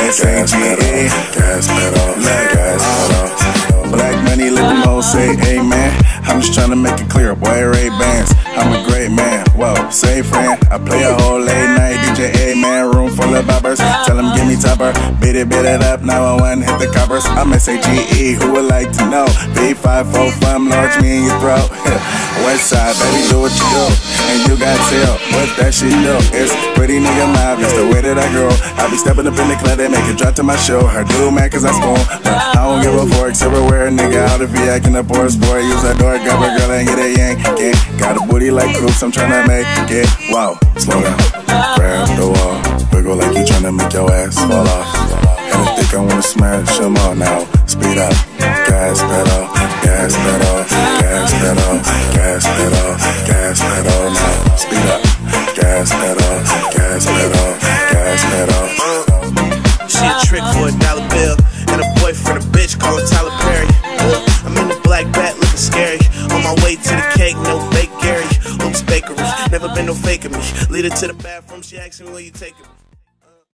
S-A-G-E, gas pedal, gas pedal. Black money, let them hoes say amen. I'm just trying to make it clear, boy, Ray-Bans. I'm a great man, whoa, say friend. I play a whole late night DJ, A-man, room full of boppers. Tell them give me topper, beat it up, 911, hit the coppers. I'm S-A-G-E, who would like to know? B545, large me in your throat. West side, baby, do what you do, and you got tell what that shit do. It's pretty nigga mob, that's the way that I grow. I be stepping up in the club, they make it drop to my show. Her dude mad cause I spoon, but I don't give a fork. Silverware, nigga, out if he acting a poor sport. Use that door, grab a girl and get a yank. Got a booty like coops, I'm tryna make it. Wow, slow down, grab the wall, wiggle like you tryna make your ass fall off. And I think I wanna smash them all now. Speed up, gas pedal, gas pedal, gas pedal, gas pedal, gas pedal now. Speed up, gas pedal, gas pedal, gas pedal. She a trick for $1 bill, and a boyfriend a bitch call her Tyler Perry. I'm in the black bat looking scary. On my way to the cake, no fake Gary. Oops, bakery, never been no faking me. Lead her to the bathroom, she asking me where you taking me.